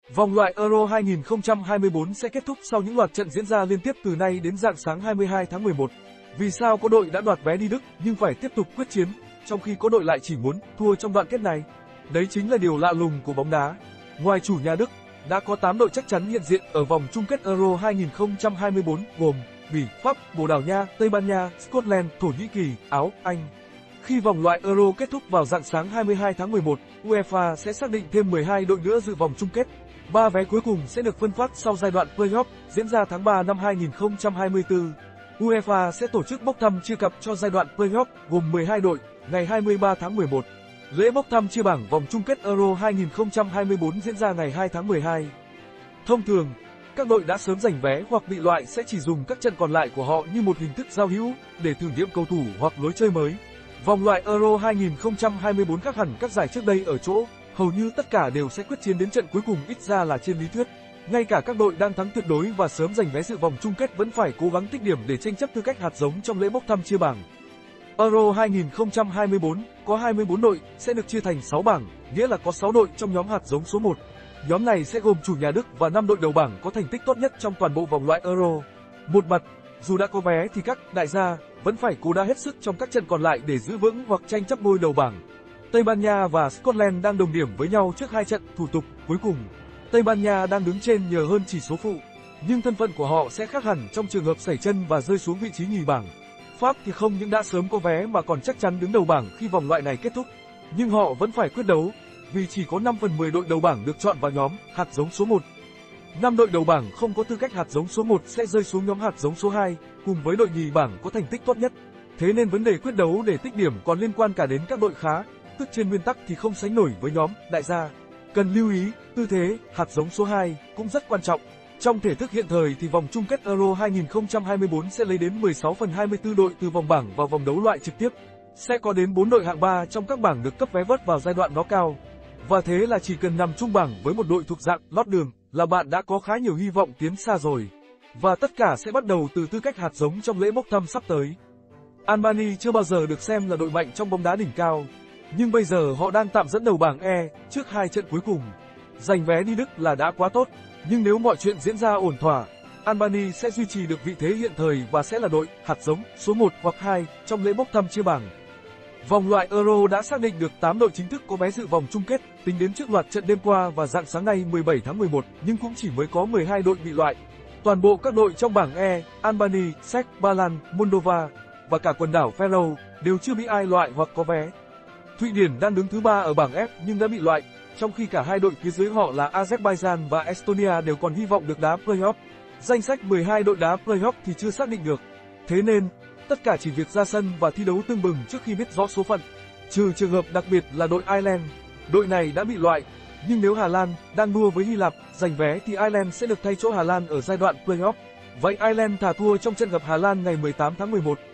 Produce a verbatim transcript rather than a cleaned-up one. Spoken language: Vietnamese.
Vòng loại Euro hai không hai tư sẽ kết thúc sau những loạt trận diễn ra liên tiếp từ nay đến rạng sáng hai mươi hai tháng mười một. Vì sao có đội đã đoạt vé đi Đức nhưng phải tiếp tục quyết chiến, trong khi có đội lại chỉ muốn thua trong đoạn kết này? Đấy chính là điều lạ lùng của bóng đá. Ngoài chủ nhà Đức, đã có tám đội chắc chắn hiện diện ở vòng chung kết Euro hai không hai tư gồm Bỉ, Pháp, Bồ Đào Nha, Tây Ban Nha, Scotland, Thổ Nhĩ Kỳ, Áo, Anh. Khi vòng loại Euro kết thúc vào rạng sáng hai mươi hai tháng mười một, UEFA sẽ xác định thêm mười hai đội nữa dự vòng chung kết. Ba vé cuối cùng sẽ được phân phát sau giai đoạn play-off diễn ra tháng ba năm hai không hai tư. UEFA sẽ tổ chức bốc thăm chia cặp cho giai đoạn play-off gồm mười hai đội ngày hai mươi ba tháng mười một. Lễ bốc thăm chia bảng vòng chung kết Euro hai không hai tư diễn ra ngày hai tháng mười hai. Thông thường, các đội đã sớm giành vé hoặc bị loại sẽ chỉ dùng các trận còn lại của họ như một hình thức giao hữu để thử nghiệm cầu thủ hoặc lối chơi mới. Vòng loại Euro hai không hai tư khác hẳn các giải trước đây ở chỗ, hầu như tất cả đều sẽ quyết chiến đến trận cuối cùng, ít ra là trên lý thuyết. Ngay cả các đội đang thắng tuyệt đối và sớm giành vé dự vòng chung kết vẫn phải cố gắng tích điểm để tranh chấp tư cách hạt giống trong lễ bốc thăm chia bảng. Euro hai không hai tư có hai mươi tư đội sẽ được chia thành sáu bảng, nghĩa là có sáu đội trong nhóm hạt giống số một. Nhóm này sẽ gồm chủ nhà Đức và năm đội đầu bảng có thành tích tốt nhất trong toàn bộ vòng loại Euro. Một mặt, dù đã có vé thì các đại gia vẫn phải cố đá hết sức trong các trận còn lại để giữ vững hoặc tranh chấp ngôi đầu bảng. Tây Ban Nha và Scotland đang đồng điểm với nhau trước hai trận thủ tục cuối cùng. Tây Ban Nha đang đứng trên nhờ hơn chỉ số phụ, nhưng thân phận của họ sẽ khác hẳn trong trường hợp sẩy chân và rơi xuống vị trí nhì bảng. Pháp thì không những đã sớm có vé mà còn chắc chắn đứng đầu bảng khi vòng loại này kết thúc. Nhưng họ vẫn phải quyết đấu, vì chỉ có năm phần mười đội đầu bảng được chọn vào nhóm hạt giống số một. năm đội đầu bảng không có tư cách hạt giống số một sẽ rơi xuống nhóm hạt giống số hai, cùng với đội nhì bảng có thành tích tốt nhất. Thế nên vấn đề quyết đấu để tích điểm còn liên quan cả đến các đội khá, tức trên nguyên tắc thì không sánh nổi với nhóm đại gia. Cần lưu ý, tư thế hạt giống số hai cũng rất quan trọng. Trong thể thức hiện thời thì vòng chung kết Euro hai không hai tư sẽ lấy đến mười sáu phần hai mươi tư đội từ vòng bảng vào vòng đấu loại trực tiếp. Sẽ có đến bốn đội hạng ba trong các bảng được cấp vé vớt vào giai đoạn knock-out. Và thế là chỉ cần nằm chung bảng với một đội thuộc dạng lót đường là bạn đã có khá nhiều hy vọng tiến xa rồi. Và tất cả sẽ bắt đầu từ tư cách hạt giống trong lễ bốc thăm sắp tới. Albania chưa bao giờ được xem là đội mạnh trong bóng đá đỉnh cao, nhưng bây giờ họ đang tạm dẫn đầu bảng E trước hai trận cuối cùng. Giành vé đi Đức là đã quá tốt, nhưng nếu mọi chuyện diễn ra ổn thỏa, Albania sẽ duy trì được vị thế hiện thời và sẽ là đội hạt giống số một hoặc hai trong lễ bốc thăm chia bảng. Vòng loại Euro đã xác định được tám đội chính thức có vé dự vòng chung kết tính đến trước loạt trận đêm qua và rạng sáng nay mười bảy tháng mười một, nhưng cũng chỉ mới có mười hai đội bị loại. Toàn bộ các đội trong bảng E, Albania, Séc, Ba Lan, Moldova và cả quần đảo Faroe đều chưa bị ai loại hoặc có vé. Thụy Điển đang đứng thứ ba ở bảng F nhưng đã bị loại, trong khi cả hai đội phía dưới họ là Azerbaijan và Estonia đều còn hy vọng được đá play-off. Danh sách mười hai đội đá play-off thì chưa xác định được. Thế nên, tất cả chỉ việc ra sân và thi đấu tưng bừng trước khi biết rõ số phận. Trừ trường hợp đặc biệt là đội Ireland. Đội này đã bị loại, nhưng nếu Hà Lan đang đua với Hy Lạp giành vé thì Ireland sẽ được thay chỗ Hà Lan ở giai đoạn play-off. Vậy Ireland thà thua trong trận gặp Hà Lan ngày mười tám tháng mười một